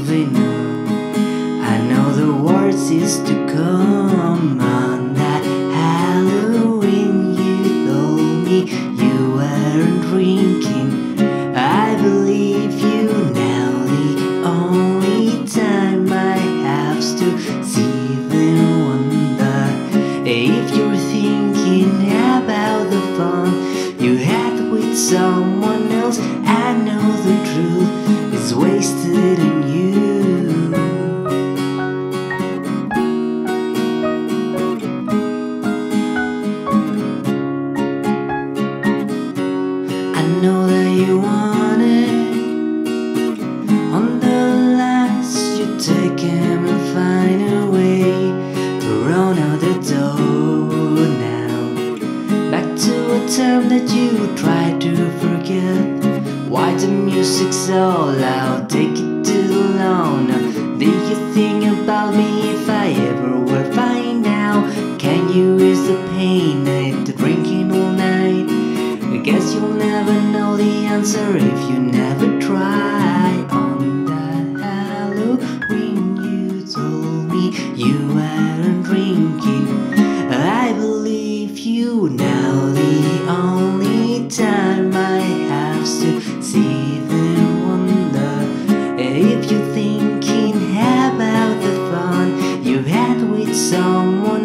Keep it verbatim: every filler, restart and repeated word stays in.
moving on. I know the worst is to come on. That Halloween you told me you weren't drinking. I believe you now. The only time I have to see them wonder if you're thinking about the fun you had with someone else. I know the truth is wasted in you. I know that you want it. On the last you take him and find a way to run out the door now. Back to a time that you tried to forget. Why the music's so loud? Take it to the lawn. Do you think about me if I ever were fine now? Can you ease the pain after drinking all night? I guess you'll never know the answer if you never try. On that Halloween you told me you weren't drinking. I believe you now. The only time I have to see them wonder if you're thinking about the fun you had with someone